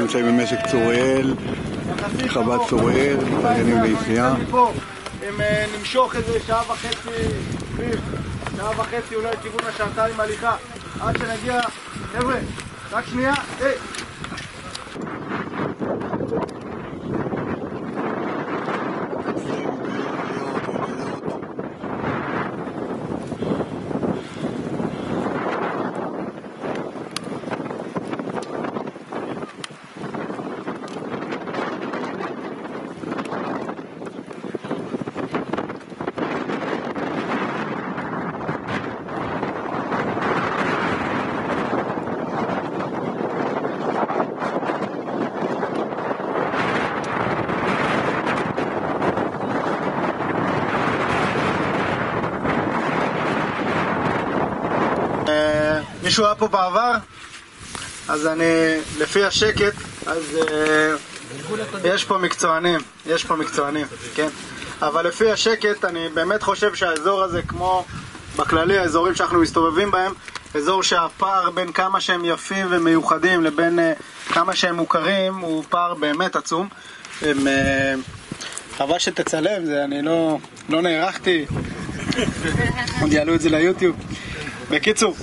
נמצאים במשק צוריאל, חוות צוריאל, מתארגנים ליציאה. אם נמשוך איזה שעה וחצי, אולי כיוון השעתיים הליכה, עד שנגיע, חבר'ה, רק שנייה, מישהו היה פה בעבר? אז אני, לפי השקט, אז יש פה מקצוענים, כן? אבל לפי השקט אני באמת חושב שהאזור הזה, כמו בכללי האזורים שאנחנו מסתובבים בהם, אזור שהפער בין כמה שהם יפים ומיוחדים לבין כמה שהם מוכרים הוא פער באמת עצום. חבל שתצלם, זה אני לא נערכתי, עוד יעלו את זה ליוטיוב. בקיצור,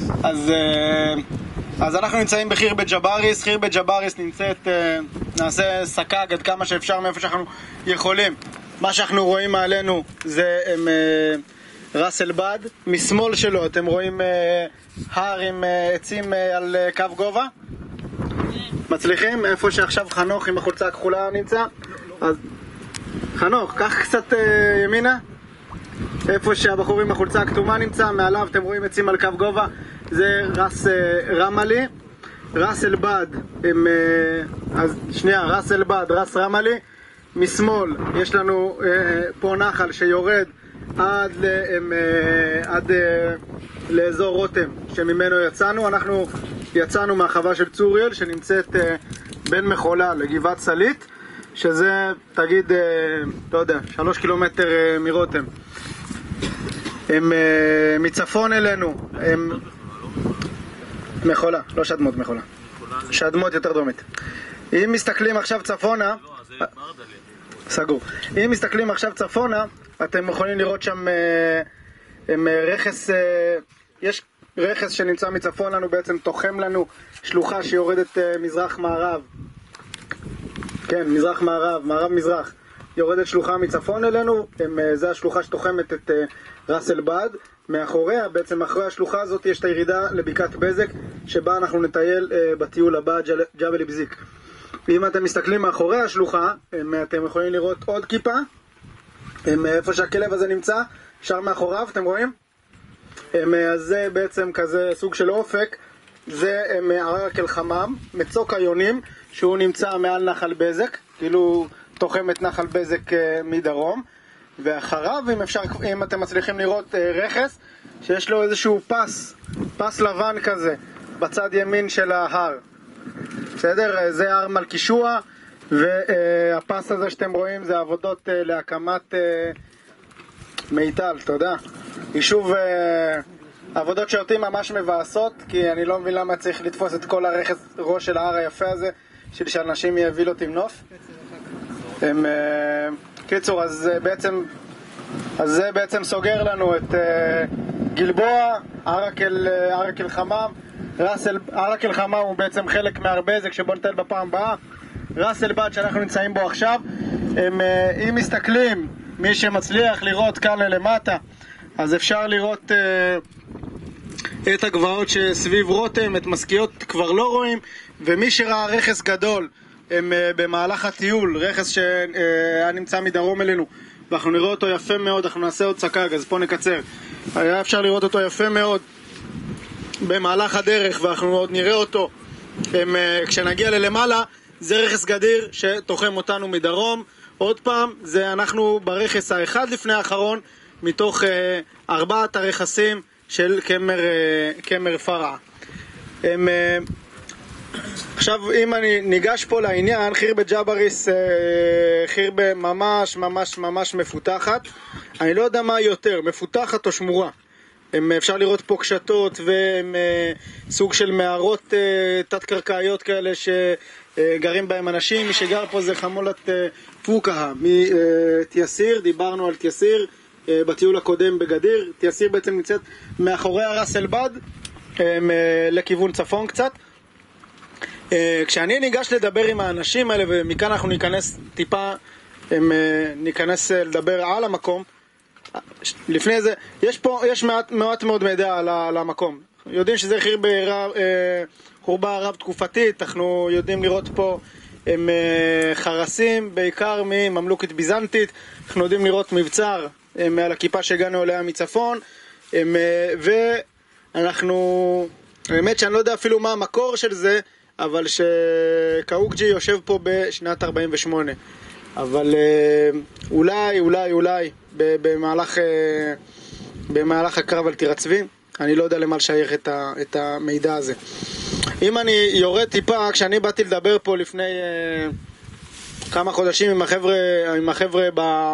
אז אנחנו נמצאים בחירבת ג'באריס. חירבת ג'באריס נמצאת, נעשה סקאג עד כמה שאפשר מאיפה שאנחנו יכולים. מה שאנחנו רואים מעלינו זה ראס אל בד, משמאל שלו אתם רואים הר עם עצים על קו גובה. מצליחים? איפה שעכשיו חנוך עם החולצה הכחולה נמצא. אז חנוך, קח קצת ימינה. איפה שהבחור עם החולצה הכתומה נמצא, מעליו אתם רואים עצים על קו גובה, זה ראס רמלי. ראס אל בד, ראס אל בד, ראס רמלי. משמאל יש לנו פה נחל שיורד עד לאזור רותם שממנו יצאנו. אנחנו יצאנו מהחווה של צוריאל שנמצאת בין מחולה לגבעת סלית, שזה תגיד, לא יודע, 3 קילומטר מרותם. הם מצפון אלינו, הם מחולה, לא שדמות מחולה, שדמות יותר דומית. אם מסתכלים עכשיו צפונה, סגור. אם מסתכלים עכשיו צפונה, אתם יכולים לראות שם רכס, יש רכס שנמצא מצפון לנו, בעצם תוחם לנו שלוחה שיורדת מזרח מערב. כן, מזרח מערב, מערב מזרח. יורדת שלוחה מצפון אלינו, זה השלוחה שתוחמת את ראס אל בד. מאחוריה, בעצם מאחורי השלוחה הזאת יש את הירידה לבקעת בזק, שבה אנחנו נטייל בטיול הבא, ג'בל בזיק. אם אתם מסתכלים מאחורי השלוחה, אתם יכולים לראות עוד כיפה, איפה שהכלב הזה נמצא, שם מאחוריו, אתם רואים? אז זה בעצם כזה סוג של אופק, זה ערק אל חמם, מצוק היונים, שהוא נמצא מעל נחל בזק, כאילו תוחם את נחל בזק מדרום, ואחריו, אם אתם מצליחים לראות רכס, שיש לו איזשהו פס לבן כזה, בצד ימין של ההר. בסדר? זה הר מלכישוע, והפס הזה שאתם רואים זה עבודות להקמת מיטל, תודה. יישוב, עבודות שאותי ממש מבאסות, כי אני לא מבין למה צריך לתפוס את כל הרכס ראש של ההר היפה הזה, של שאנשים יבילות עם נוף. קיצור, אז זה בעצם סוגר לנו את גלבוע, ערק אל חמם. ערק אל חמם הוא בעצם חלק מהר בזק שבו נטייל בפעם הבאה. ראס אל בד שאנחנו נמצאים בו עכשיו, אם מסתכלים, מי שמצליח לראות כאן למטה, אז אפשר לראות את הגבעות שסביב רותם, את משכיות כבר לא רואים, ומי שראה רכס גדול במהלך הטיול, רכס שהיה נמצא מדרום אלינו, ואנחנו נראה אותו יפה מאוד, אנחנו נעשה עוד סקאג, אז פה נקצר. היה אפשר לראות אותו יפה מאוד במהלך הדרך, ואנחנו עוד נראה אותו כשנגיע ללמעלה. זה רכס גדיר שתוחם אותנו מדרום. עוד פעם, זה אנחנו ברכס האחד לפני האחרון מתוך 4 הרכסים של קמר פרעה. עכשיו אם אני ניגש פה לעניין, חירבת ג'באריס חירבה ממש ממש ממש מפותחת. אני לא יודע מה יותר, מפותחת או שמורה. אפשר לראות פה קשתות וסוג של מערות תת-קרקעיות כאלה גרים בהם אנשים. מי שגר פה זה חמולת פוקה מתייסיר. דיברנו על תייסיר בטיול הקודם בגדיר. תייסיר בעצם נמצאת מאחורי הרס אלבד, לכיוון צפון קצת. כשאני ניגש לדבר עם האנשים האלה, ומכאן אנחנו ניכנס טיפה, ניכנס לדבר על המקום. לפני זה, יש מעט מאוד מידע על המקום. יודעים שזה חורבה רב תקופתית. אנחנו יודעים לראות פה הם חרסים, בעיקר מממלוכת ביזנטית. אנחנו יודעים לראות מבצר על הכיפה שהגענו אליה מצפון. ואנחנו, האמת שאני לא יודע אפילו מה המקור של זה, אבל שקאוקג'י יושב פה בשנת 48. אבל אולי במהלך הקרב על טירת צבי, אני לא יודע למה לשייך את המידע הזה. אם אני יורד טיפה, כשאני באתי לדבר פה לפני כמה חודשים עם החבר'ה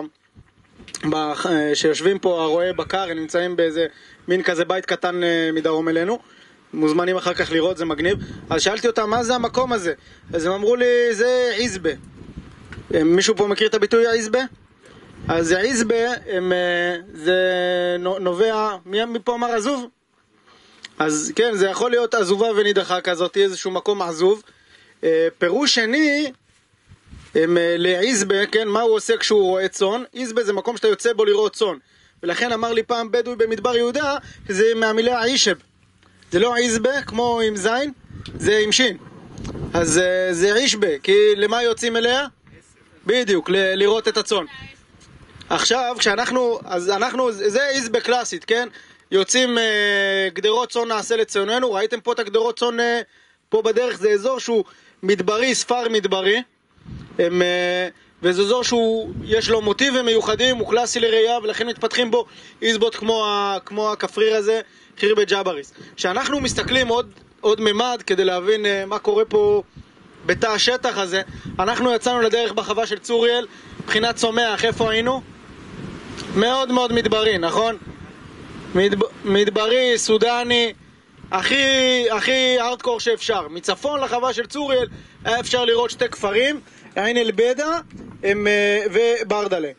שיושבים פה, הרועה בקר, הם נמצאים באיזה מין כזה בית קטן מדרום אלינו, מוזמנים אחר כך לראות, זה מגניב. אז שאלתי אותם מה זה המקום הזה, אז הם אמרו לי זה עזבה. מישהו פה מכיר את הביטוי עזבה? אז עזבה זה נובע, מי פה אמר עזוב? אז כן, זה יכול להיות עזובה ונידחה כזאת, איזשהו מקום עזוב. פירוש שני לעזבה, כן, מה הוא עושה כשהוא רואה צאן? עזבה זה מקום שאתה יוצא בו לראות צאן, ולכן אמר לי פעם בדואי במדבר יהודה, זה מהמילה עישב. זה לא עזבה כמו עם זין, זה עם שין. אז זה עישבה, כי למה יוצאים אליה? בדיוק, לראות את הצאן. עכשיו, זה עזבה קלאסית, כן? יוצאים גדרות צאן נעשה לציוננו. ראיתם פה את הגדרות צאן פה בדרך, זה אזור שהוא מדברי, ספר מדברי, וזה אזור שהוא יש לו מוטיבים מיוחדים, הוא קלאסי לראייה, ולכן מתפתחים בו עזבות כמו הכפריר הזה, חירבה ג'אבריס. כשאנחנו מסתכלים עוד ממד כדי להבין מה קורה פה בתא השטח הזה, אנחנו יצאנו לדרך בחווה של צוריאל. מבחינת צומח, איפה היינו? מאוד מאוד מדברי, נכון? מדברי, סודני, הכי הארדקור שאפשר. מצפון לחווה של צוריאל היה אפשר לראות שתי כפרים, עין אל-בדה וברדלה.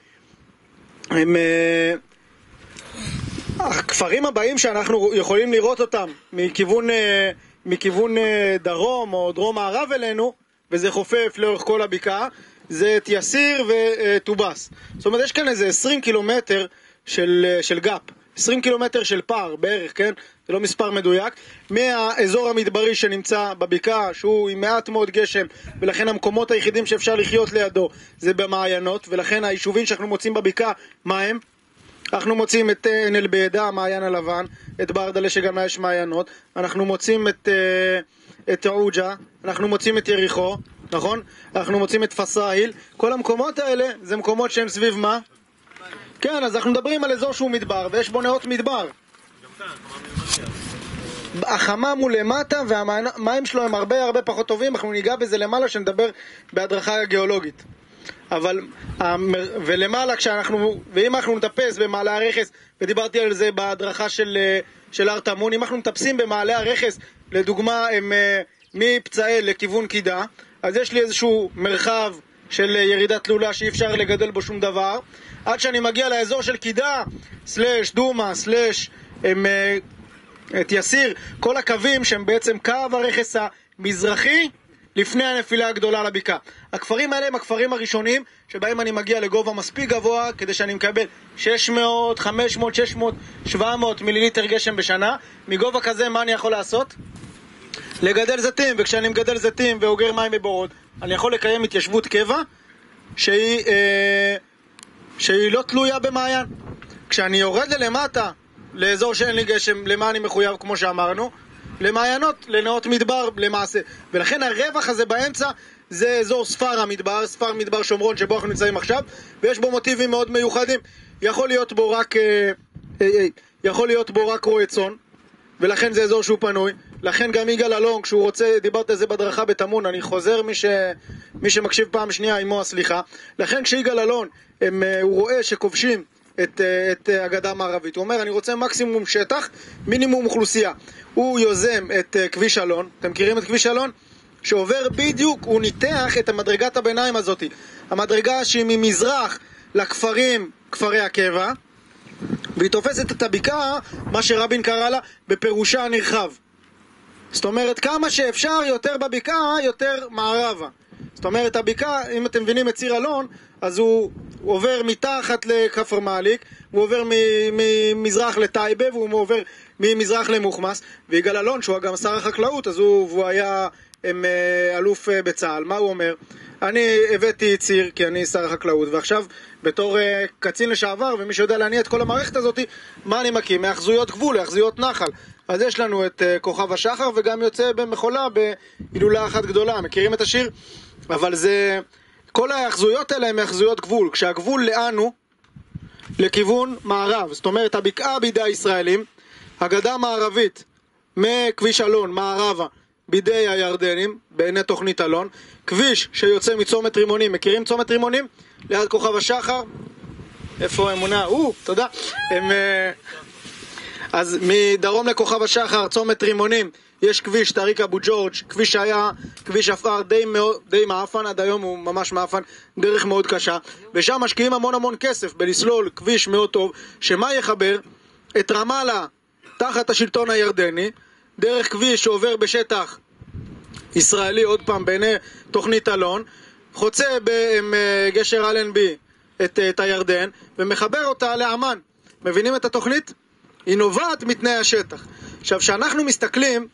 הכפרים הבאים שאנחנו יכולים לראות אותם מכיוון דרום או דרום מערב אלינו, וזה חופף לאורך כל הבקעה, זה תייסיר וטובס. זאת אומרת, יש כאן איזה 20 קילומטר של גאפ, 20 קילומטר של פער בערך, כן? זה לא מספר מדויק, מהאזור המדברי שנמצא בבקעה, שהוא עם מעט מאוד גשם, ולכן המקומות היחידים שאפשר לחיות לידו זה במעיינות, ולכן היישובים שאנחנו מוצאים בבקעה, מה הם? אנחנו מוצאים את עין אל-בדה, המעיין הלבן, את ברדלה שגם יש מעיינות, אנחנו מוצאים את עוג'ה, אנחנו מוצאים את יריחו, נכון? אנחנו מוצאים את פסאיל. כל המקומות האלה זה מקומות שהם סביב מה? כן, אז אנחנו מדברים על אזור שהוא מדבר, ויש בו נאות מדבר. החמם הוא למטה, והמים שלו הם הרבה פחות טובים. אנחנו ניגע בזה למעלה שנדבר בהדרכה גיאולוגית. אבל, ולמעלה ואם אנחנו נטפס במעלה הרכס, ודיברתי על זה בהדרכה של הר תמון, אם אנחנו מטפסים במעלה הרכס, לדוגמה, מפצאל לכיוון קידה, אז יש לי איזשהו מרחב של ירידת תלולה שאי אפשר לגדל בו שום דבר, עד שאני מגיע לאזור של קידה, סלש דומה, סלש תייסיר, כל הקווים שהם בעצם קו הרכס המזרחי לפני הנפילה הגדולה לבקעה. הכפרים האלה הם הכפרים הראשונים שבהם אני מגיע לגובה מספיק גבוה כדי שאני מקבל 600, 500, 600, 700 מיליליטר גשם בשנה. מגובה כזה מה אני יכול לעשות? לגדל זיתים, וכשאני מגדל זיתים ואוגר מים בבורות, אני יכול לקיים התיישבות קבע שהיא לא תלויה במעיין. כשאני יורד למטה, לאזור שאין לי גשם, למה אני מחויב כמו שאמרנו? למעיינות, לנאות מדבר למעשה. ולכן הרווח הזה באמצע זה אזור ספר המדבר, ספר מדבר שומרון שבו אנחנו נמצאים עכשיו, ויש בו מוטיבים מאוד מיוחדים. יכול להיות בו רק רועה צאן, ולכן זה אזור שהוא פנוי. לכן גם יגאל אלון, כשהוא רוצה, דיברת על זה בדרכה בתמון, אני חוזר מי שמקשיב פעם שנייה עמו הסליחה. לכן כשיגאל אלון הוא רואה שכובשים את הגדה המערבית, הוא אומר אני רוצה מקסימום שטח, מינימום אוכלוסייה. הוא יוזם את כביש אלון. אתם מכירים את כביש אלון? שעובר בדיוק, הוא ניתח את המדרגת הביניים הזאת, המדרגה שהיא ממזרח לכפרים, כפרי הקבע, והיא תופסת את הבקעה, מה שרבין קרא לה, בפירושה הנרחב. זאת אומרת, כמה שאפשר יותר בבקעה, יותר מערבה. זאת אומרת, הבקעה, אם אתם מבינים את ציר אלון, אז הוא עובר מתחת לכפר מאליק, הוא עובר ממזרח לטייבה, והוא עובר ממזרח למוחמס, ויגאל אלון, שהוא גם שר החקלאות, אז הוא היה אלוף בצה"ל. מה הוא אומר? אני הבאתי ציר, כי אני שר החקלאות, ועכשיו בתור קצין לשעבר, ומי שיודע להניע את כל המערכת הזאת, מה אני מקים? מאחזויות גבול, מאחזויות נחל. אז יש לנו את כוכב השחר, וגם יוצא במחולה, בהילולה אחת גדולה. מכירים את השיר? אבל זה... כל האחזויות האלה הם האחזויות גבול. כשהגבול לאן הוא? לכיוון מערב. זאת אומרת, הבקעה בידי הישראלים, הגדה המערבית מכביש אלון, מערבה, בידי הירדנים, בעיני תוכנית אלון, כביש שיוצא מצומת רימונים. מכירים צומת רימונים? ליד כוכב השחר. איפה אמונה? תודה. אז מדרום לכוכב השחר, צומת רימונים, יש כביש טריק אבו ג'ורג', כביש שהיה כביש עפר די מאפן, עד היום הוא ממש מאפן, דרך מאוד קשה, ושם משקיעים המון כסף בלסלול כביש מאוד טוב, שמה יחבר? את רמאללה תחת השלטון הירדני, דרך כביש שעובר בשטח ישראלי, עוד פעם בעיני תוכנית אלון, חוצה בגשר אלנבי את הירדן, ומחבר אותה לאמן. מבינים את התוכנית? היא נובעת מתנאי השטח. עכשיו, שאנחנו מסתכלים,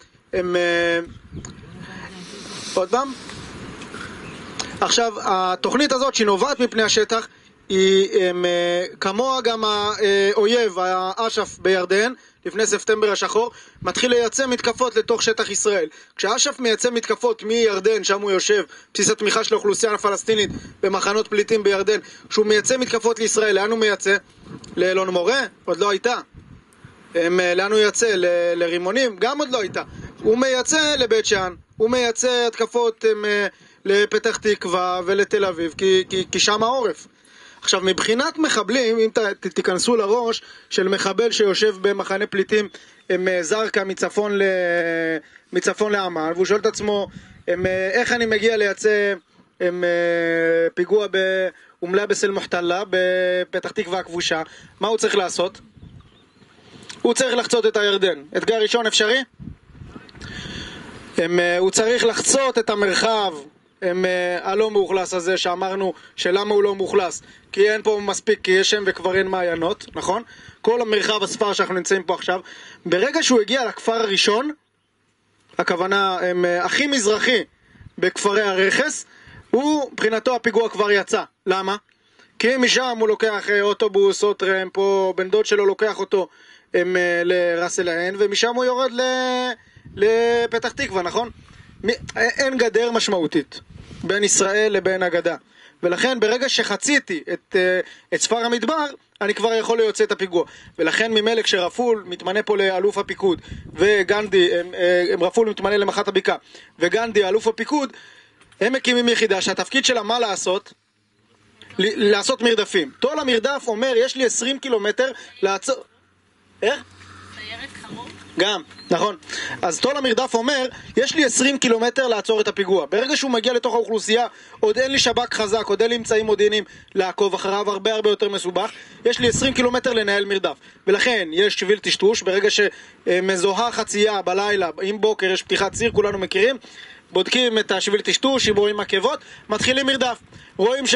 עוד פעם? עכשיו, התוכנית הזאת שהיא נובעת מפני השטח, היא כמוה גם האויב, האש"ף בירדן, לפני ספטמבר השחור, מתחיל לייצא מתקפות לתוך שטח ישראל. כשהאש"ף מייצא מתקפות מירדן, שם הוא יושב, בסיס התמיכה של האוכלוסייה הפלסטינית במחנות פליטים בירדן, כשהוא מייצא מתקפות לישראל, לאן הוא מייצא? לאלון מורה? עוד לא הייתה. לאן הוא יצא? לרימונים? גם עוד לא הייתה. הוא מייצא לבית שאן, הוא מייצא התקפות לפתח תקווה ולתל אביב, כי שם העורף. עכשיו, מבחינת מחבלים, אם תיכנסו לראש של מחבל שיושב במחנה פליטים זרקה מצפון לעמאן, והוא שואל את עצמו, איך אני מגיע לייצא פיגוע באום-לבס אל-מוחתלה, בפתח תקווה הכבושה, מה הוא צריך לעשות? הוא צריך לחצות את הירדן. אתגר ראשון אפשרי? הוא צריך לחצות את המרחב הלא מאוכלס הזה, שאמרנו שלמה הוא לא מאוכלס, כי אין פה מספיק, כי יש שם וכבר אין מעיינות, נכון? כל המרחב הספר שאנחנו נמצאים פה עכשיו, ברגע שהוא הגיע לכפר הראשון, הכוונה הכי מזרחי בכפרי הרכס, הוא, מבחינתו הפיגוע כבר יצא. למה? כי משם הוא לוקח אוטובוס או טרמפ, או בן דוד שלו לוקח אותו לרס אל עין, ומשם הוא יורד לפתח תקווה, נכון? אין גדר משמעותית בין ישראל לבין הגדה, ולכן ברגע שחציתי את ספר המדבר, אני כבר יכול ליוצא את הפיגוע. ולכן ממילא כשרפול מתמנה פה לאלוף הפיקוד, וגנדי, רפול מתמנה למח"ט הבקעה, וגנדי אלוף הפיקוד, הם מקימים יחידה שהתפקיד שלה מה לעשות? לעשות מרדפים. תול המרדף אומר, יש לי 20 קילומטר לעצור... איך? סיירת חמור? גם, נכון. אז תול המרדף אומר, יש לי 20 קילומטר לעצור את הפיגוע. ברגע שהוא מגיע לתוך האוכלוסייה, עוד אין לי שב"כ חזק, עוד אין לי אמצעים מודיעיניים לעקוב אחריו, הרבה יותר מסובך. יש לי 20 קילומטר לנהל מרדף. ולכן יש שביל טשטוש, ברגע שמזוהה חצייה בלילה, עם בוקר יש פתיחת ציר, כולנו מכירים, בודקים את השביל טשטוש, אם רואים עקבות, מתחילים מרדף. רואים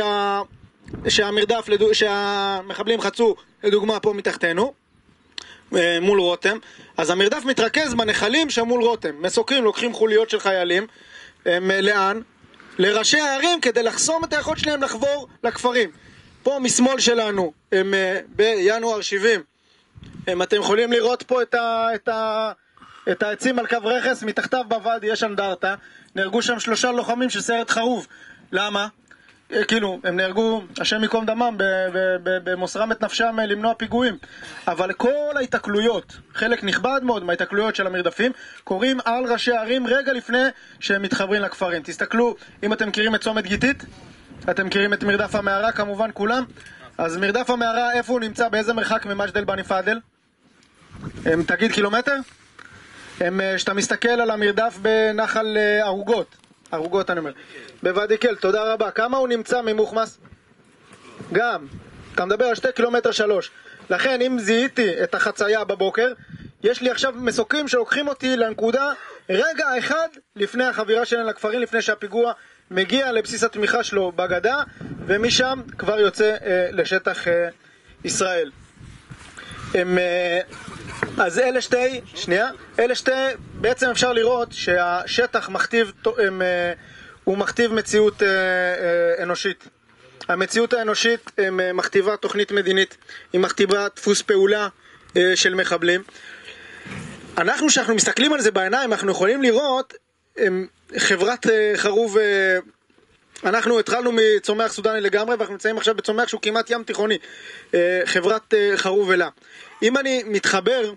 שהמרדף, שהמחבלים חצו, לדוגמה פה מתחתנו, מול רותם, אז המרדף מתרכז בנחלים שמול רותם. מסוקים, לוקחים חוליות של חיילים, לאן? לראשי הערים, כדי לחסום את היכולת שלהם לחבור לכפרים. פה משמאל שלנו, בינואר 70, אתם יכולים לראות פה את העצים על קו רכס, מתחתיו בוואדי יש אנדרטה, נהרגו שם 3 לוחמים של סיירת חרוב. למה? כאילו, הם נהרגו, השם יקום דמם, במוסרם את נפשם למנוע פיגועים. אבל כל ההתקלויות, חלק נכבד מאוד מההתקלויות של המרדפים, קוראים על ראשי הערים רגע לפני שהם מתחברים לכפרים. תסתכלו, אם אתם מכירים את צומת גיתית, אתם מכירים את מרדף המערה כמובן כולם, אז מרדף המערה, איפה הוא נמצא, באיזה מרחק ממג'דל בני פאדל? תגיד קילומטר? שאתה מסתכל על המרדף בנחל ערוגות אני אומר, בוואדי קל. תודה רבה. כמה הוא נמצא ממוחמס? גם, אתה מדבר על 2 קילומטר 3. לכן אם זיהיתי את החצייה בבוקר, יש לי עכשיו מסוקים שלוקחים אותי לנקודה רגע אחד לפני החבירה שלהם לכפרים, לפני שהפיגוע מגיע לבסיס התמיכה שלו בגדה, ומשם כבר יוצא לשטח ישראל. אז אלה שתי, בעצם אפשר לראות שהשטח הוא מכתיב מציאות אנושית. המציאות האנושית מכתיבה תוכנית מדינית, היא מכתיבה דפוס פעולה של מחבלים. כשאנחנו מסתכלים על זה בעיניים, אנחנו יכולים לראות חברת חרוב. אנחנו התחלנו מצומח סודני לגמרי, ואנחנו נמצאים עכשיו בצומח שהוא כמעט ים תיכוני, חברת חרוב אלה. אם אני מתחבר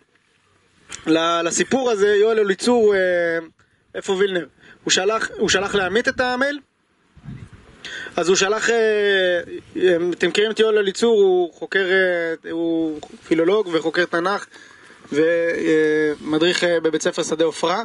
לסיפור הזה, יואל אליצור, איפה וילנר? הוא שלח להעמית את המייל? אז הוא שלח, אתם מכירים את יואל אליצור, הוא חוקר, הוא פילולוג וחוקר תנ"ך ומדריך בבית ספר שדה עופרה,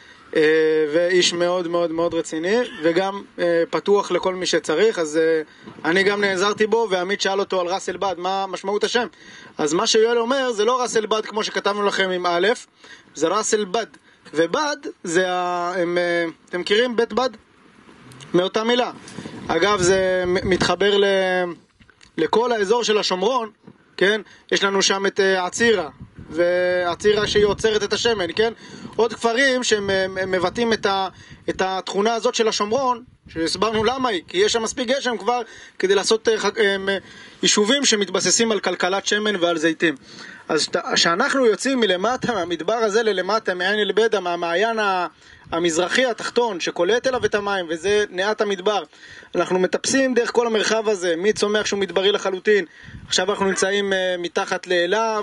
ואיש מאוד מאוד מאוד רציני וגם פתוח לכל מי שצריך. אז אני גם נעזרתי בו, ועמית שאל אותו על ראס אל בד, מה משמעות השם. אז מה שיואל אומר זה לא ראס אל בד כמו שכתבנו לכם עם א', זה ראס אל בד, ובד זה אתם מכירים בית בד? מאותה מילה. אגב, זה מתחבר לכל האזור של השומרון, כן? יש לנו שם את עצירה, ועצירה שהיא עוצרת את השמן, כן? עוד כפרים שמבטאים את התכונה הזאת של השומרון, שהסברנו למה היא, כי יש שם מספיק גשם כבר כדי לעשות יישובים שמתבססים על כלכלת שמן ועל זיתים. אז כשאנחנו יוצאים מלמטה, מהמדבר הזה ללמטה, מעין אל בדה, מהמעיין המזרחי התחתון שקולט אליו את המים, וזה נעת המדבר, אנחנו מטפסים דרך כל המרחב הזה, מצומח שהוא מדברי לחלוטין. עכשיו אנחנו נמצאים מתחת לאלה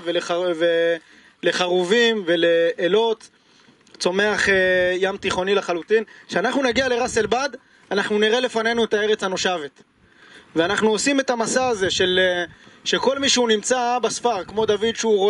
ולחרובים ולאלות, צומח ים תיכוני לחלוטין. כשאנחנו נגיע לראס אל בד, אנחנו נראה לפנינו את הארץ הנושבת, ואנחנו עושים את המסע הזה שכל מי שהוא נמצא בספר, כמו דוד שהוא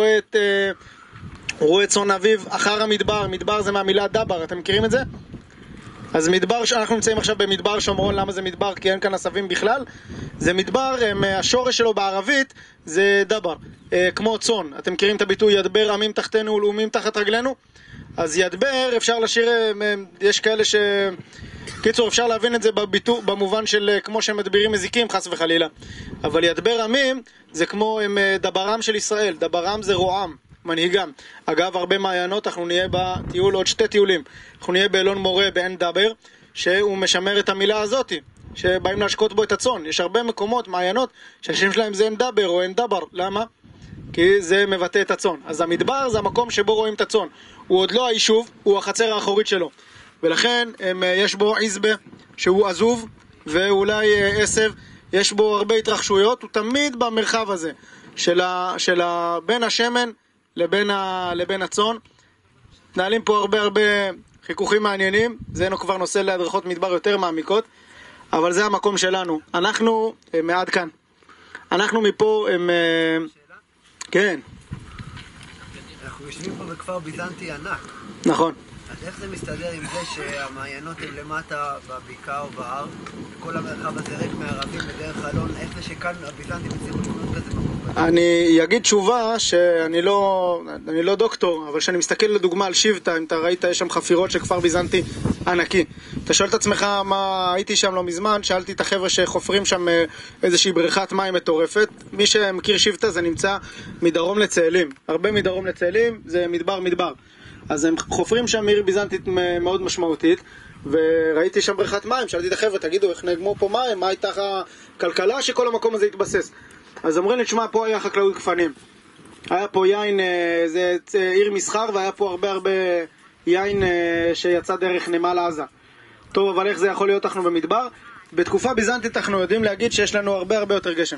רואה צאן אביו אחר המדבר. מדבר זה מהמילה דבר, אתם מכירים את זה? אז מדבר, אנחנו נמצאים עכשיו במדבר שומרון. למה זה מדבר? כי אין כאן עשבים בכלל. זה מדבר, השורש שלו בערבית זה דבר, כמו צאן. אתם מכירים את הביטוי ידבר עמים תחתנו ולאומים תחת רגלינו? אז ידבר אפשר לשיר, יש כאלה קיצור, אפשר להבין את זה במובן של כמו שהם מדבירים מזיקים חס וחלילה, אבל ידבר עמים זה כמו דברם של ישראל. דברם זה רועם, מנהיגם. אגב, הרבה מעיינות, אנחנו נהיה בטיול, עוד 2 טיולים. אנחנו נהיה באלון מורה בעין דבר, שהוא משמר את המילה הזאת, שבאים להשקות בו את הצאן. יש הרבה מקומות, מעיינות, שהשם שלהם זה אין דבר או אין דבר. למה? כי זה מבטא את הצאן. אז המדבר זה המקום שבו רואים את הצאן. הוא עוד לא היישוב, הוא החצר האחורית שלו. ולכן יש בו עזבה שהוא עזוב, ואולי עשב, יש בו הרבה התרחשויות. הוא תמיד במרחב הזה של בין השמן לבין הצאן. נעלים פה הרבה חיכוכים מעניינים. זה כבר נושא להדרכות מדבר יותר מעמיקות, אבל זה המקום שלנו. אנחנו מעד כאן, אנחנו מפה כן, אנחנו יושבים פה בכפר ביזנטי ענק. נכון. אז איך זה מסתדר עם זה שהמעיינות הם למטה בבקעה או בהר, וכל המרחב הזה ריק מערבים בדרך חלון? איך זה שכאן הביזנטים הצליחו לבנות כזה מקום? אני אגיד תשובה שאני לא דוקטור, אבל כשאני מסתכל לדוגמה על שבטה, אם אתה ראית, יש שם חפירות של כפר ביזנטי ענקי. אתה שואל את עצמך מה, הייתי שם לא מזמן, שאלתי את החבר'ה שחופרים שם איזושהי בריכת מים מטורפת. מי שמכיר שבטה, זה נמצא מדרום לצאלים, הרבה מדרום לצאלים, זה מדבר. אז הם חופרים שם עיר ביזנטית מאוד משמעותית, וראיתי שם בריכת מים. שאלתי את החבר'ה, תגידו, איך נגמו פה מים? מה הייתה הכלכלה שכל המקום הזה התבסס? אז אומרים לי, תשמע, פה היה חקלאות גפנים, היה פה יין, זה עיר מסחר, והיה פה הרבה יין שיצא דרך נמל עזה. טוב, אבל איך זה יכול להיות אנחנו במדבר? בתקופה ביזנטית אנחנו יודעים להגיד שיש לנו הרבה יותר גשם,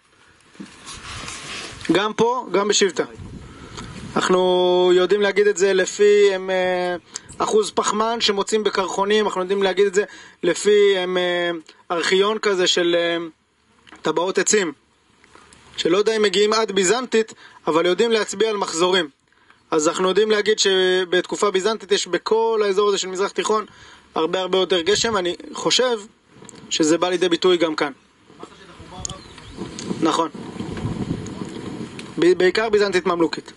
גם פה, גם בשבטה. אנחנו יודעים להגיד את זה לפי אחוז פחמן שמוצאים בקרחונים. אנחנו יודעים להגיד את זה לפי ארכיון כזה של טבעות עצים, שלא יודע אם מגיעים עד ביזנטית, אבל יודעים להצביע על מחזורים. אז אנחנו יודעים להגיד שבתקופה ביזנטית יש בכל האזור הזה של מזרח תיכון הרבה יותר גשם. אני חושב שזה בא לידי ביטוי גם כאן. נכון. בעיקר ביזנטית ממלוכית.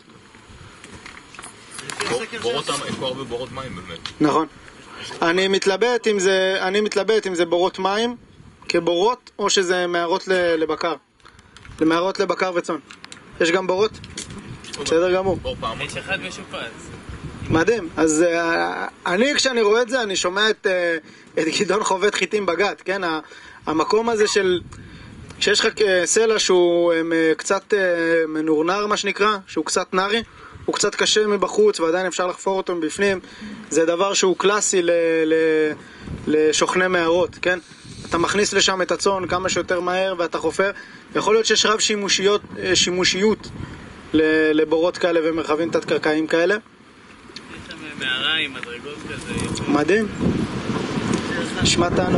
יש פה הרבה בורות מים באמת. נכון. אני מתלבט אם זה בורות מים כבורות או שזה מערות לבקר. למערות לבקר וצאן. יש גם בורות? בסדר גמור. יש אחד משופץ. מדהים. אז כשאני רואה את זה, אני שומע את גדעון חובט חיטים בגת, כן? המקום הזה של... כשיש לך סלע שהוא קצת מנורנר, מה שנקרא, שהוא קצת נרי, הוא קצת קשה מבחוץ ועדיין אפשר לחפור אותו מבפנים, זה דבר שהוא קלאסי לשוכני מערות, כן? אתה מכניס לשם את הצאן כמה שיותר מהר ואתה חופר. יכול להיות שיש רב שימושיות לבורות כאלה ומרחבים תת-קרקעיים כאלה. יש שם מערה עם מדרגות כזה. מדהים. נשמע תענוג.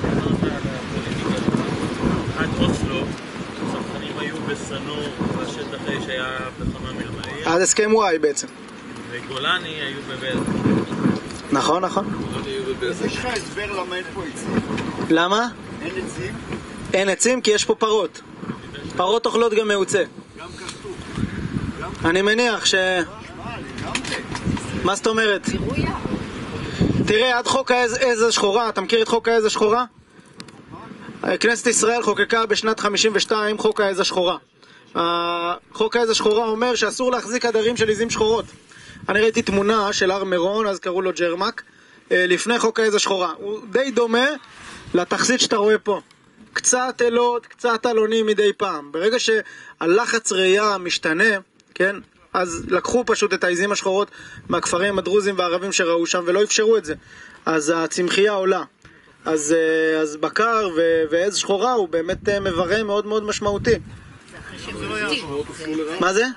עד אוסלו, הצנחנים היו בסנור, בשטח שהיה בחמה מלמאי. עד הסכם וואי בעצם. וגולני היו בבלד. נכון. יש לך הסבר למה אין פה עצים? למה? אין עצים? אין עצים כי יש פה פרות. פרות אוכלות גם מעוצה. גם כתוב. אני מניח ש... מה זאת אומרת? תראה, עד חוק העז השחורה, אתה מכיר את חוק העז השחורה? כנסת ישראל חוקקה בשנת 52 חוק העז השחורה. חוק העז השחורה אומר שאסור להחזיק עדרים של עזים שחורות. אני ראיתי תמונה של הר מירון, אז קראו לו ג'רמק, לפני חוק העז השחורה. הוא די דומה לתכסית שאתה רואה פה. קצת אלות, קצת אלונים מדי פעם. ברגע שהלחץ ראייה משתנה, כן? אז לקחו פשוט את העזים השחורות מהכפרים הדרוזים והערבים שראו שם ולא אפשרו את זה. אז הצמחייה עולה. אז בקר ועז שחורה הוא באמת מברה מאוד מאוד משמעותי. מה זה?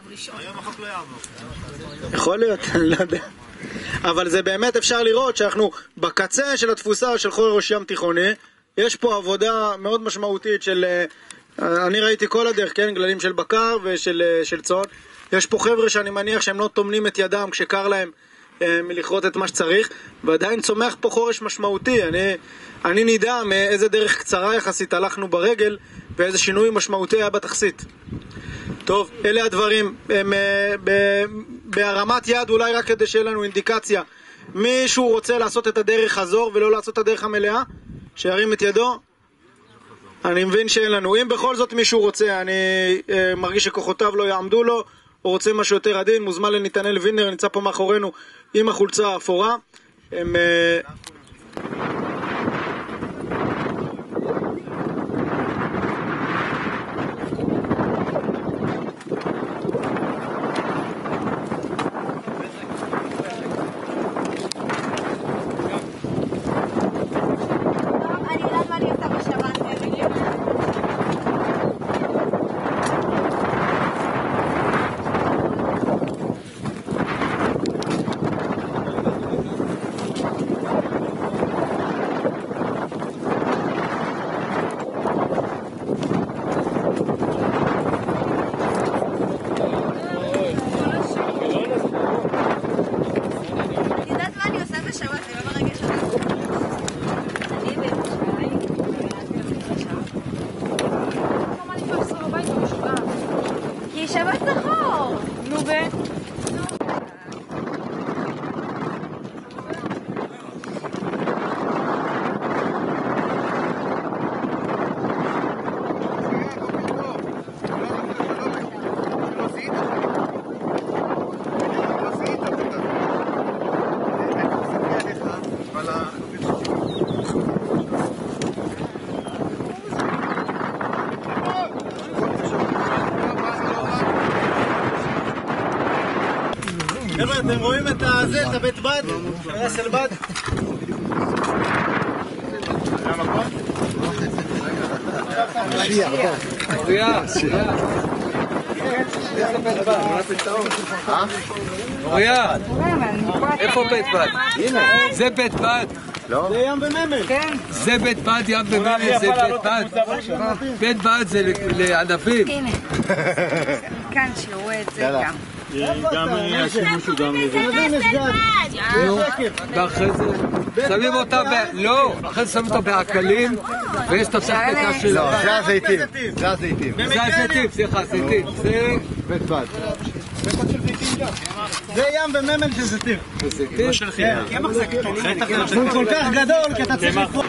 יכול להיות, אני לא יודע. אבל זה באמת אפשר לראות שאנחנו בקצה של התפוסה של חורר ראש ים תיכוני. יש פה עבודה מאוד משמעותית של... אני ראיתי כל הדרך, כן? גללים של בקר ושל צאן. יש פה חבר'ה שאני מניח שהם לא תומנים את ידם כשקר להם מלכרות את מה שצריך, ועדיין צומח פה חורש משמעותי. אני נדע מאיזה דרך קצרה יחסית הלכנו ברגל ואיזה שינוי משמעותי היה בתכסית. טוב, אלה הדברים. בהרמת יד אולי רק כדי שיהיה לנו אינדיקציה. מישהו רוצה לעשות את הדרך חזור ולא לעשות את הדרך המלאה? שירים את ידו. אני מבין שאין לנו. אם בכל זאת מישהו רוצה, אני מרגיש שכוחותיו לא יעמדו לו, או רוצה משהו יותר עדין, מוזמן לנתנאל וינר, נמצא פה מאחורינו עם החולצה האפורה. הם... חבר'ה, אתם רואים את הזה, את הבית בד? ראס אל בד? אוריה, איפה בית בד? זה בית בד. זה ים בממל. זה בית בד, ים בממל, זה בית בד. בית בד זה לענבים. הנה, כאן שהוא את זה גם. גם השימוש הוא גם לזה. ואחרי זה שמים אותה לא, אחרי זה שמים אותה בעקלים ויש את התחתתה שלה. לא, זה הזיתים. זה הזיתים. זה הזיתים, סליחה, זיתים. זה בית בד. זה ים וממל של זיתים. זיתים? זה כל כך גדול כי אתה צריך לפרוק.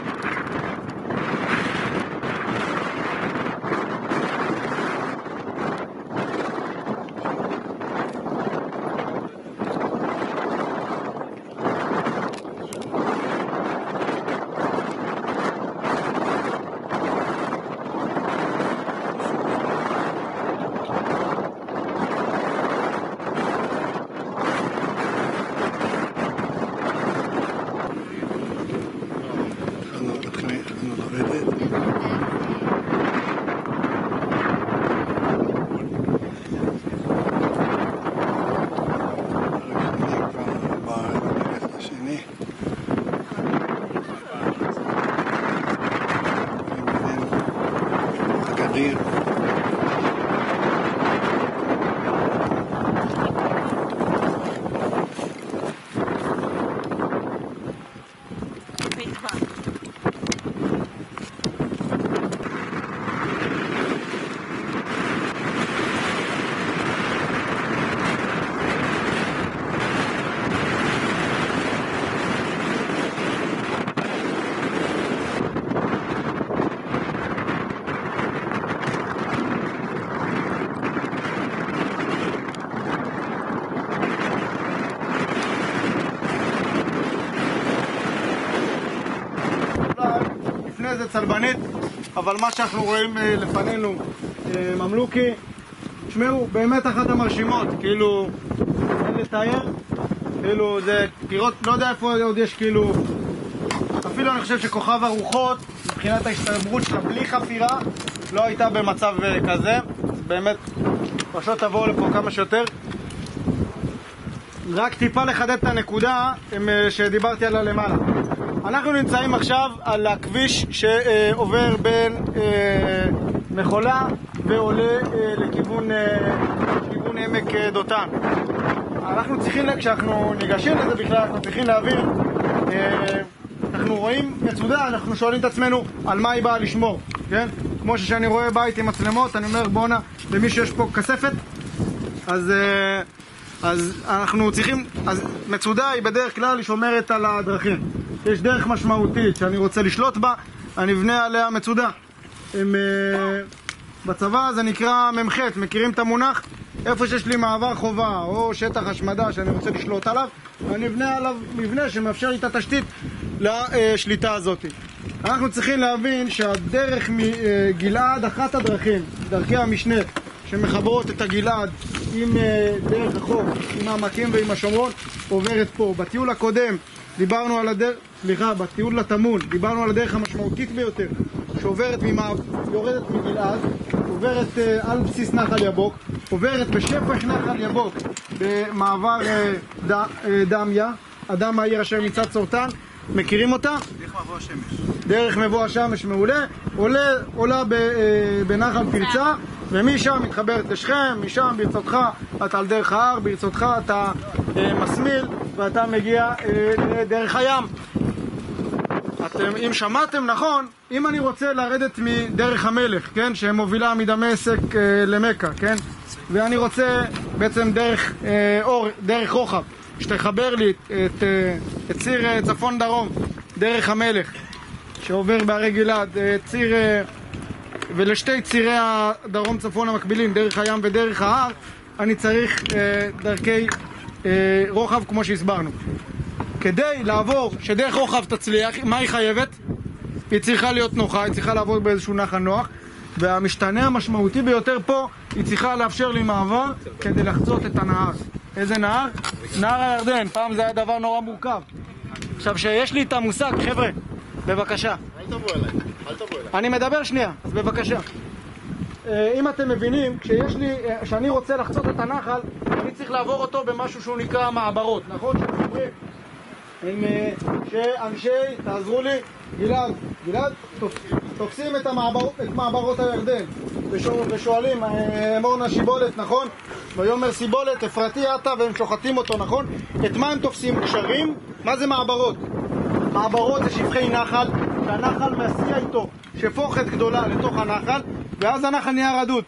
לפני זה צלבנית, אבל מה שאנחנו רואים לפנינו ממלוכי, תשמעו, באמת אחת המרשימות, כאילו, אין לתאר, כאילו זה פירות, לא יודע איפה עוד יש כאילו, אפילו אני חושב שכוכב הרוחות, מבחינת ההסתברות שלה בלי חפירה, לא הייתה במצב כזה, באמת, פשוט תבואו לפה כמה שיותר. רק טיפה לחדד את הנקודה שדיברתי עליה למעלה. אנחנו נמצאים עכשיו על הכביש שעובר בין מחולה ועולה לכיוון עמק דותן. אנחנו צריכים, כשאנחנו ניגשים לזה בכלל, אנחנו צריכים להבין, אנחנו רואים מצודה, אנחנו שואלים את עצמנו על מה היא באה לשמור, כן? כמו שאני רואה בית עם מצלמות, אני אומר בואנה, למי שיש פה כספת, אז אנחנו צריכים, אז מצודה היא בדרך כלל שומרת על הדרכים. יש דרך משמעותית שאני רוצה לשלוט בה, אני אבנה עליה מצודה. בצבא זה נקרא ממחט, מכירים את המונח? איפה שיש לי מעבר חובה או שטח השמדה שאני רוצה לשלוט עליו, אני אבנה עליו מבנה שמאפשר לי את התשתית לשליטה הזאת. אנחנו צריכים להבין שהדרך מגלעד, אחת הדרכים, דרכי המשנה שמחברות את הגלעד עם דרך החוף, עם העמקים ועם השומרון, עוברת פה. בטיול הקודם דיברנו על הדרך, בטיול לתמון, דיברנו על הדרך המשמעותית ביותר שעוברת יורדת מגלעד, עוברת על בסיס נחל יבוק, עוברת בשפך נחל יבוק במעבר דמיה, אדם העיר אשר מצד סורטן, מכירים אותה? דרך מבוא השמש. דרך מבוא השמש מעולה, עולה בנחל פרצה, ומשם מתחברת לשכם, משם ברצותך אתה על דרך ההר, ברצותך אתה מסמיל ואתה מגיע לדרך הים. אם שמעתם נכון, אם אני רוצה לרדת מדרך המלך, כן, שמובילה מדמשק למכה, כן, ואני רוצה בעצם דרך רוחב שתחבר לי את ציר צפון דרום, דרך המלך שעובר בערי גלעד, ציר ולשתי צירי הדרום צפון המקבילים, דרך הים ודרך ההר, אני צריך דרכי רוחב כמו שהסברנו. כדי לעבור, שדרך רוחב תצליח, מה היא חייבת? היא צריכה להיות נוחה, היא צריכה לעבור באיזשהו נחל נוח, והמשתנה המשמעותי ביותר פה, היא צריכה לאפשר לי מעבר כדי לחצות את הנהר. איזה נהר? נהר הירדן. פעם זה היה דבר נורא מורכב. עכשיו שיש לי את המושג, חבר'ה, בבקשה. אל תבוא אליי. אני מדבר שנייה, אז בבקשה. אם אתם מבינים, כשאני רוצה לחצות את הנחל, אני צריך לעבור אותו במשהו שהוא נקרא מעברות, נכון? שאנשי, תעזרו לי, גלעד, תופסים את מעברות הירדן ושואלים, מורנה שיבולת, נכון? ויאמר סיבולת אפרתי עתה, והם שוחטים אותו, נכון? את מה הם תופסים? קשרים? מה זה מעברות? מעברות זה שפכי נחל, שהנחל מסיע איתו שפוכת גדולה לתוך הנחל, ואז הנחל נהיה רדוד.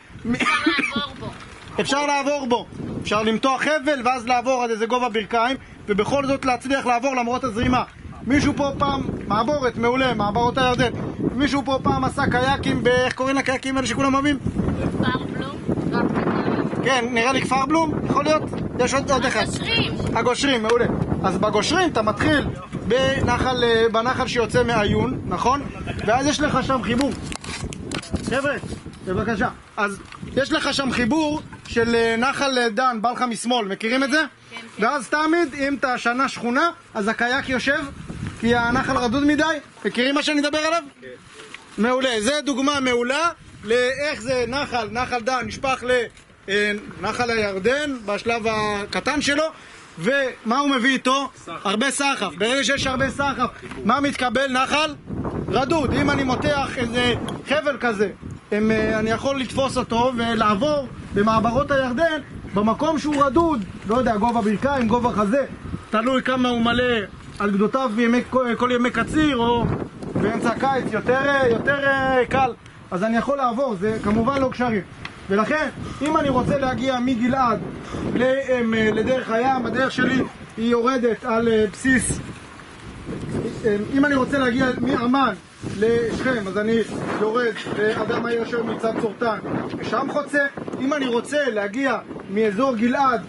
אפשר לעבור בו, אפשר למתוח חבל ואז לעבור עד איזה גובה ברכיים, ובכל זאת להצליח לעבור למרות הזרימה. מישהו פה פעם, מעבורת, מעולה, מעברות הירדן, מישהו פה פעם עשה קייקים, איך קוראים לקייקים האלה שכולם אוהבים? כפר בלום? כן, נראה לי כפר בלום, יכול להיות? יש עוד אחד. הגושרים, מעולה. אז בגושרים אתה מתחיל בנחל שיוצא מעיון, נכון? ואז יש לך שם חיבור. חבר'ה, בבקשה. אז יש לך שם חיבור של נחל דן, בא לך משמאל, מכירים את זה? כן. ואז תמיד, אם אתה שנה שכונה, אז הקייק יושב, כי הנחל רדוד מדי. מכירים מה שאני מדבר עליו? כן. מעולה. זה דוגמה מעולה לאיך זה נחל דן נשפך לנחל הירדן בשלב הקטן שלו, ומה הוא מביא איתו? הרבה סחף. ברגע שיש הרבה סחף, מה מתקבל? נחל רדוד. אם אני מותח איזה חבל כזה, אני יכול לתפוס אותו ולעבור במעברות הירדן במקום שהוא רדוד, לא יודע, גובה ברכיים, גובה חזה, תלוי כמה הוא מלא על גדותיו כל ימי קציר או באמצע הקיץ, יותר קל, אז אני יכול לעבור. זה כמובן לא קשרים. ולכן אם אני רוצה להגיע מגלעד לדרך הים, הדרך שלי היא יורדת על בסיס, אם אני רוצה להגיע מעמן לשכם, אז אני יורד לאדם העיר אשר מצד צורתן ושם חוצה. אם אני רוצה להגיע מאזור גלעד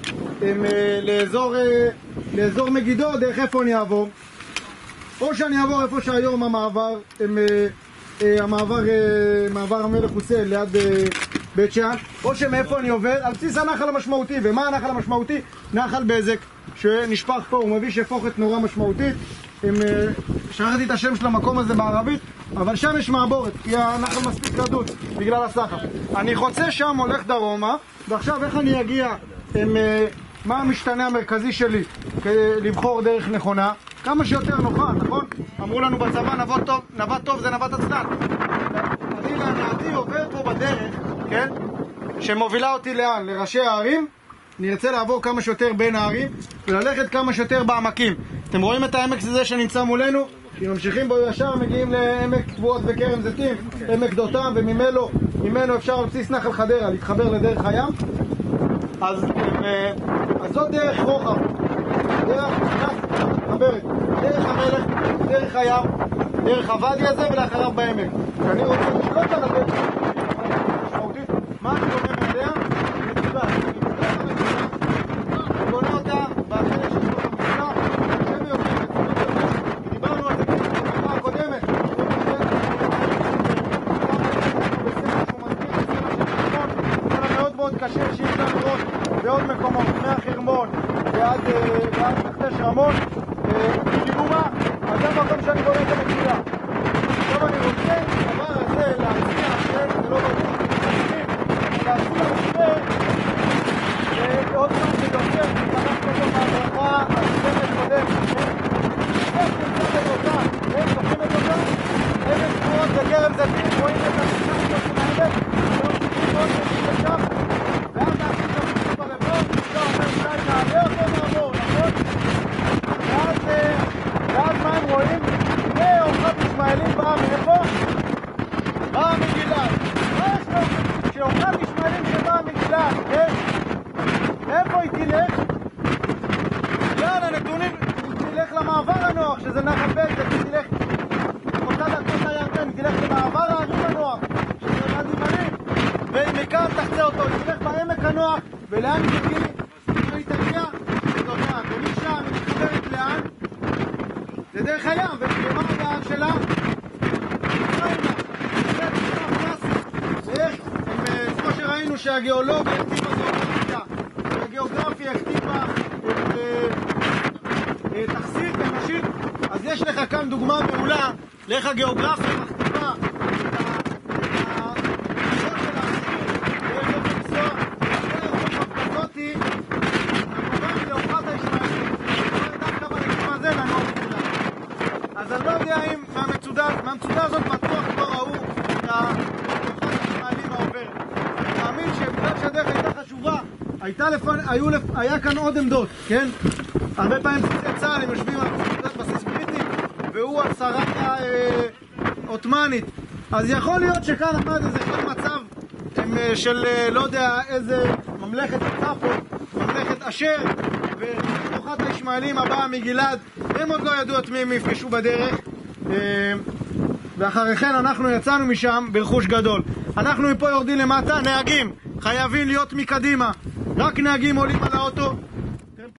לאזור מגידו, דרך איפה אני אעבור? או שאני אעבור איפה שהיום מעבר המלך חוסיין ליד בית שאן, או שמאיפה אני עובר? על בסיס הנחל המשמעותי. ומה הנחל המשמעותי? נחל בזק שנשפך פה, הוא מביא שפוכת נורא משמעותית. שכחתי את השם של המקום הזה בערבית, אבל שם יש מעבורת, כי הנחל מספיק רדוד בגלל הסחף. אני חוצה שם, הולך דרומה, ועכשיו איך אני אגיע, מה המשתנה המרכזי שלי כדי לבחור דרך נכונה? כמה שיותר נוחה, נכון? אמרו לנו בצבא, נווט טוב זה נווט עצלן. אני להנעתי עובר פה בדרך, כן? שמובילה אותי לאן? לראשי הערים. אני רוצה לעבור כמה שיותר בין הערים וללכת כמה שיותר בעמקים. אתם רואים את העמק הזה שנמצא מולנו? אם ממשיכים בו ישר מגיעים לעמק תבואות וכרם זיתים, עמק דותן, וממנו אפשר על בסיס נחל חדרה להתחבר לדרך הים. אז זאת דרך רוחב, דרך חברת, דרך המלך, דרך הים, דרך הוואדי הזה ולאחריו בעמק. כשאני רוצה לשלוט על הדרך משמעותית, מה אני אומר יודע? אני בונה אותה בחלק של המדינה, השם יוצאים את דיברנו על זה בתקופה הקודמת. מאוד מאוד קשה שיש לנו לראות בעוד מקומות, מהחרמון ועד מכתש רמון, תראו מה, אז זה המקום שאני בונה את המציאה. עכשיו אני רוצה הדבר הזה להצליח, זה לא בטוח, להצליח עוד פעם זה יוצר, אנחנו אותו מהברכה הסרט קודם, איך נמצא בדותה, איך זוכרים את אותה? אבן תבואות וכרם זיתים, רואים את הסיפור של האבן, לא צריכים עוד לשם, ואז להכין שם סיפור ברבנות, לא אומר שאי נעלה אותו נעבור, נכון? ואז מה הם רואים? הנה אורחת ישמעאלים באה מאיפה? באה מגלעד. מה יש לו? שאורחת ישמעאלים שבאה מגלעד, כן? איפה היא תלך? לאן הנתונים? היא תלך למעבר הנוח, שזה נחל בזק, היא תלך אותה דקות הירדן, היא תלך למעבר הערים הנוח, שזה נד ימני, ומכאן תחצה אותו, היא תלך בעמק הנוח, ולאן היא תגיע? היא תגיע? לדותן, ומשם היא מתחברת לאן? לדרך הים, ומה הדעת שלה? כמו שראינו שהגיאולוגיה הכתיבה זו הגיאוגרפיה הכתיבה תחסית אנושית, אז יש לך כאן דוגמה מעולה לאיך הגיאוגרפיה מכתיבה את הגיאול של האנשים ואיך לא לנסוע ואיך הזאתי גם לאורחת הישמעאלים. לא יודעת כמה לכמה זה לנוע בכולה, אז אני לא יודע אם מהמצודה הזאת בטוח לא ראו את האורחת הישמעאלים העוברת. אני מאמין שבגלל שהדרך הייתה חשובה, היה כאן עוד עמדות, כן? הרבה פעמים בסיסי צה"ל הם יושבים על בסיס בריטי והוא השרה עות'מאנית, אז יכול להיות שכאן עמד איזה כל מצב של לא יודע איזה ממלכת צפו, ממלכת אשר, ושלוחת הישמעאלים הבאה מגלעד, הם עוד לא ידעו את מי הם יפגשו בדרך, ואחרי כן אנחנו יצאנו משם ברכוש גדול. אנחנו מפה יורדים למטה, נהגים חייבים להיות מקדימה, רק נהגים עולים על האוטו,